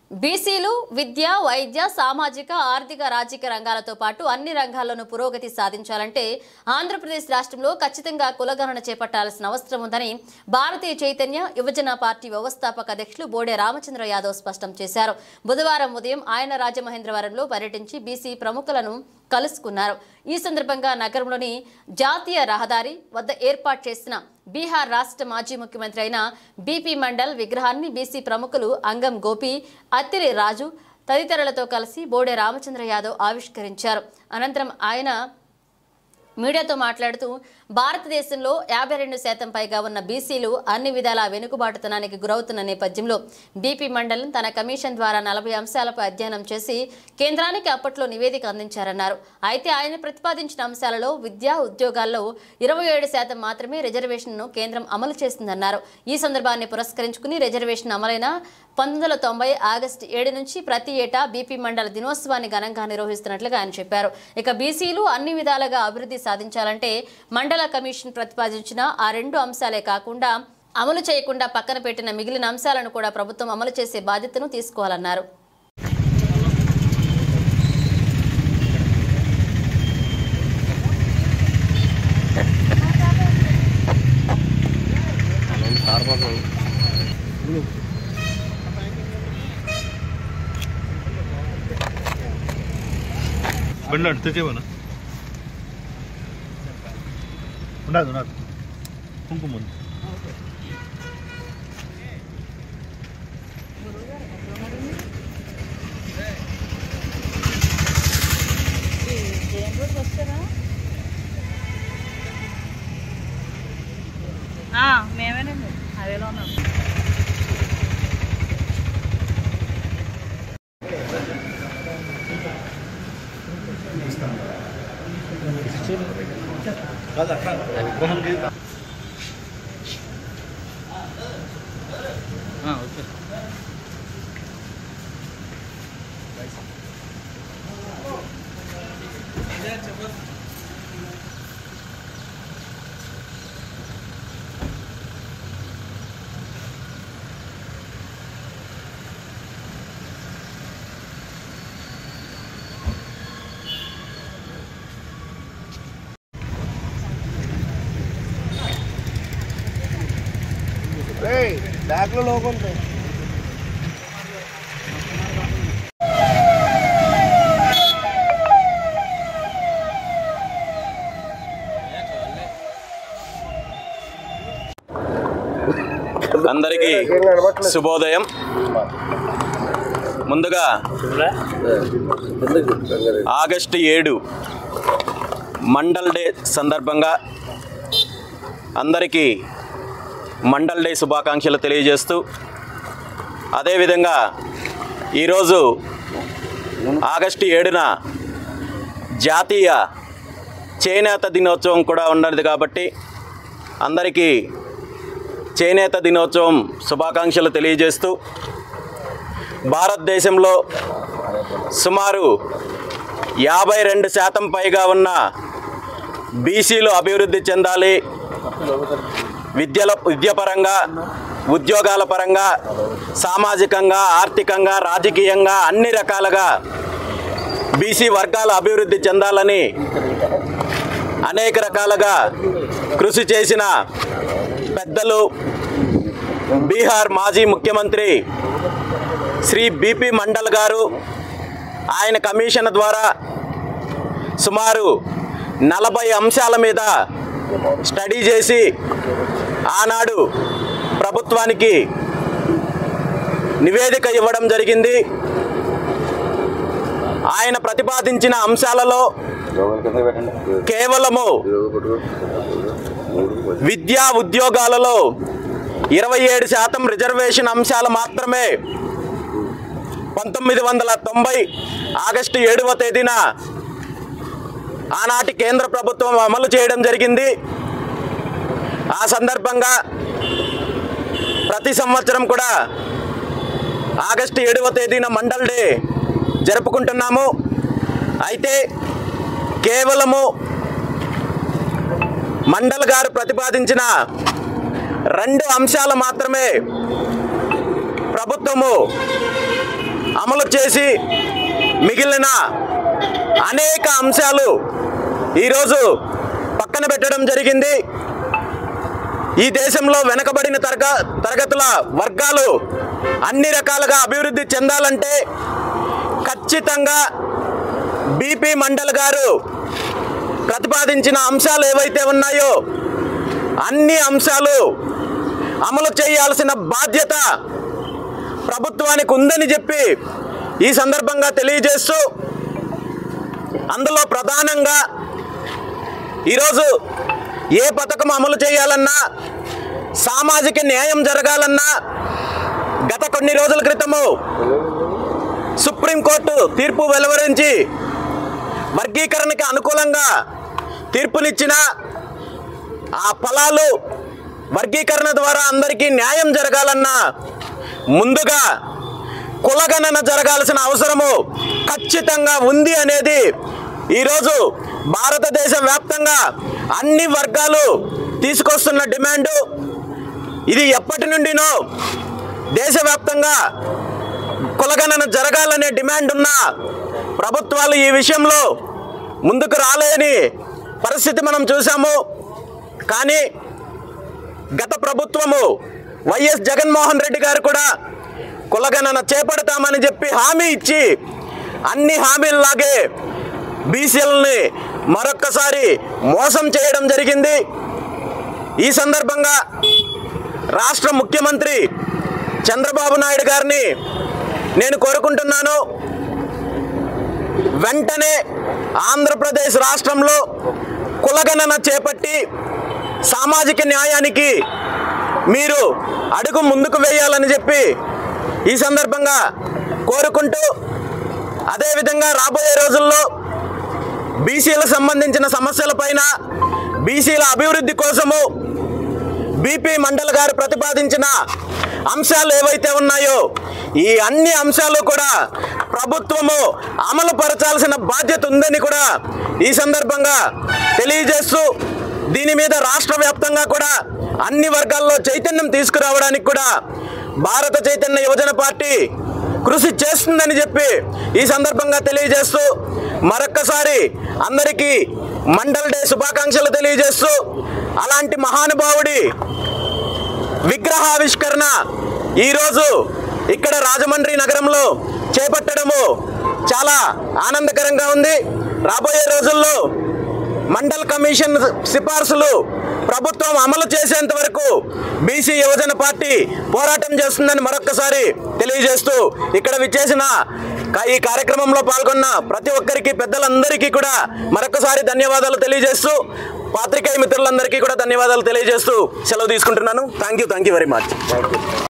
బీసీలు విద్య, వైద్య, సామాజిక, ఆర్థిక, రాజకీయ రంగాలతో పాటు అన్ని రంగాల్లోనూ పురోగతి సాధించాలంటే ఆంధ్రప్రదేశ్ రాష్ట్రంలో ఖచ్చితంగా కులగణన చేపట్టాల్సిన అవసరం ఉందని భారతీయ చైతన్య యువజన పార్టీ వ్యవస్థాపక అధ్యక్షులు బోడే రామచంద్ర యాదవ్ స్పష్టం చేశారు. బుధవారం ఉదయం ఆయన రాజమహేంద్రవరంలో పర్యటించి బీసీ ప్రముఖులను కలుసుకున్నారు. ఈ సందర్భంగా నగరంలోని జాతీయ రహదారి వద్ద ఏర్పాటు చేసిన బీహార్ రాష్ట్ర మాజీ ముఖ్యమంత్రి అయిన బీపీ మండల్ విగ్రహాన్ని బీసీ ప్రముఖులు అంగం గోపి, అత్తిరి రాజు తదితరులతో కలిసి బోడే రామచంద్ర యాదవ్ ఆవిష్కరించారు. అనంతరం ఆయన మీడియాతో మాట్లాడుతూ భారతదేశంలో 52% పైగా ఉన్న బీసీలు అన్ని విధాల వెనుకబాటుతనానికి గురవుతున్న నేపథ్యంలో బీపీ మండలం తన కమిషన్ ద్వారా 40 అంశాలపై అధ్యయనం చేసి కేంద్రానికి అప్పట్లో నివేదిక అందించారన్నారు. అయితే ఆయన ప్రతిపాదించిన అంశాలలో విద్యా, ఉద్యోగాల్లో 27% మాత్రమే రిజర్వేషన్ను కేంద్రం అమలు చేస్తుందన్నారు. ఈ సందర్భాన్ని పురస్కరించుకుని రిజర్వేషన్ అమలైన 1990 ఆగస్టు 7 నుంచి ప్రతి ఏటా బీపీ మండల దినోత్సవాన్ని ఘనంగా నిర్వహిస్తున్నట్లుగా ఆయన చెప్పారు. ఇక బీసీలు అన్ని విధాలుగా అభివృద్ధి సాధించాలంటే మండల కమిషన్ ప్రతిపాదించిన ఆ 2 అంశాలే కాకుండా అమలు చేయకుండా పక్కన పెట్టిన మిగిలిన అంశాలను కూడా ప్రభుత్వం అమలు చేసే బాధ్యతను తీసుకోవాలన్నారు. బండి తెచ్చేవనా ఉండదు ఉండదు కుంకుమ మేమేనండి అదేలో ఉన్నాం. ఓకే బ్యాగ్లో లోగో ఉంటాయి. అందరికీ శుభోదయం. ముందుగా ఆగస్టు 7 మండల్ డే సందర్భంగా అందరికీ మండల్ డే శుభాకాంక్షలు తెలియజేస్తూ, అదేవిధంగా ఈరోజు ఆగస్టు 7న జాతీయ చేనేత దినోత్సవం కూడా ఉన్నది కాబట్టి అందరికీ చేనేత దినోత్సవం శుభాకాంక్షలు తెలియజేస్తూ, భారతదేశంలో సుమారు 52% పైగా ఉన్న బీసీలు అభివృద్ధి చెందాలి, విద్యపరంగా, ఉద్యోగాల పరంగా, సామాజికంగా, ఆర్థికంగా, రాజకీయంగా అన్ని రకాలుగా బీసీ వర్గాల అభివృద్ధి చెందాలని అనేక రకాలుగా కృషి చేసిన పెద్దలు బీహార్ మాజీ ముఖ్యమంత్రి శ్రీ బీపీ మండల్ గారు ఆయన కమిషన్ ద్వారా సుమారు 40 అంశాల మీద స్టడీ చేసి ఆనాడు ప్రభుత్వానికి నివేదిక ఇవ్వడం జరిగింది. ఆయన ప్రతిపాదించిన అంశాలలో కేవలము విద్యా, ఉద్యోగాలలో 27% రిజర్వేషన్ అంశాలు మాత్రమే 1990 ఆగస్టు 7వ తేదీన ఆనాటి కేంద్ర ప్రభుత్వం అమలు చేయడం జరిగింది. ఆ సందర్భంగా ప్రతి సంవత్సరం కూడా ఆగస్టు 7వ తేదీన మండల్ డే జరుపుకుంటున్నాము. అయితే కేవలము మండల్ గారు ప్రతిపాదించిన 2 అంశాలు మాత్రమే ప్రభుత్వము అమలు చేసి మిగిలిన అనేక అంశాలు ఈరోజు పక్కన పెట్టడం జరిగింది. ఈ దేశంలో వెనుకబడిన తరగతుల వర్గాలు అన్ని రకాలుగా అభివృద్ధి చెందాలంటే ఖచ్చితంగా బీపీ మండల్ గారు ప్రతిపాదించిన అంశాలు ఏవైతే ఉన్నాయో అన్ని అంశాలు అమలు చేయాల్సిన బాధ్యత ప్రభుత్వానికి ఉందని చెప్పి ఈ సందర్భంగా తెలియజేస్తూ, అందులో ప్రధానంగా ఈరోజు ఏ పథకం అమలు చేయాలన్నా, సామాజిక న్యాయం జరగాలన్నా గత కొన్ని రోజుల క్రితము సుప్రీంకోర్టు తీర్పు వెలువరించి వర్గీకరణకి అనుకూలంగా తీర్పునిచ్చిన ఆ ఫలాలు వర్గీకరణ ద్వారా అందరికీ న్యాయం జరగాలన్నా ముందుగా కులగణన జరగాల్సిన అవసరము ఖచ్చితంగా ఉంది అనేది ఈరోజు భారతదేశ వ్యాప్తంగా అన్ని వర్గాలు తీసుకొస్తున్న డిమాండు. ఇది ఎప్పటి నుండినో దేశవ్యాప్తంగా కులగణన జరగాలనే డిమాండ్ ఉన్న ప్రభుత్వాలు ఈ విషయంలో ముందుకు రాలేని పరిస్థితి మనం చూసాము. కానీ గత ప్రభుత్వము వైఎస్ జగన్మోహన్ రెడ్డి గారు కూడా కులగణన చేపడతామని చెప్పి హామీ ఇచ్చి అన్ని హామీల్లాగే బీసీలని మరొక్కసారి మోసం చేయడం జరిగింది. ఈ సందర్భంగా రాష్ట్ర ముఖ్యమంత్రి చంద్రబాబు నాయుడు గారిని నేను కోరుకుంటున్నాను, వెంటనే ఆంధ్రప్రదేశ్ రాష్ట్రంలో కులగణన చేపట్టి సామాజిక న్యాయానికి మీరు అడుగు ముందుకు వేయాలని చెప్పి ఈ సందర్భంగా కోరుకుంటూ, అదేవిధంగా రాబోయే రోజుల్లో బీసీలకు సంబంధించిన సమస్యలపైన, బీసీల అభివృద్ధి కోసము బీపీ మండల్ గారు ప్రతిపాదించిన అంశాలు ఏవైతే ఉన్నాయో ఈ అన్ని అంశాలు కూడా ప్రభుత్వము అమలు పరచాల్సిన బాధ్యత ఉందని కూడా ఈ సందర్భంగా తెలియజేస్తూ, దీని మీద రాష్ట్ర వ్యాప్తంగా కూడా అన్ని వర్గాల్లో చైతన్యం తీసుకురావడానికి కూడా భారత చైతన్య యువజన పార్టీ కృషి చేస్తుందని చెప్పి ఈ సందర్భంగా తెలియజేస్తూ, మరొక్కసారి అందరికీ మండల్ డే శుభాకాంక్షలు తెలియజేస్తూ, అలాంటి మహానుభావుడి విగ్రహావిష్కరణ ఈరోజు ఇక్కడ రాజమండ్రి నగరంలో చేపట్టడము చాలా ఆనందకరంగా ఉంది. రాబోయే రోజుల్లో మండల్ కమిషన్ సిఫార్సులు ప్రభుత్వం అమలు చేసేంత వరకు బీసీ యువజన పార్టీ పోరాటం చేస్తుందని మరొక్కసారి తెలియజేస్తూ, ఇక్కడ విచ్చేసిన ఈ కార్యక్రమంలో పాల్గొన్న ప్రతి ఒక్కరికి, పెద్దలందరికీ కూడా మరొకసారి ధన్యవాదాలు తెలియజేస్తూ, పాత్రికేయ మిత్రులందరికీ కూడా ధన్యవాదాలు తెలియజేస్తూ సెలవు తీసుకుంటున్నాను. Thank you very much.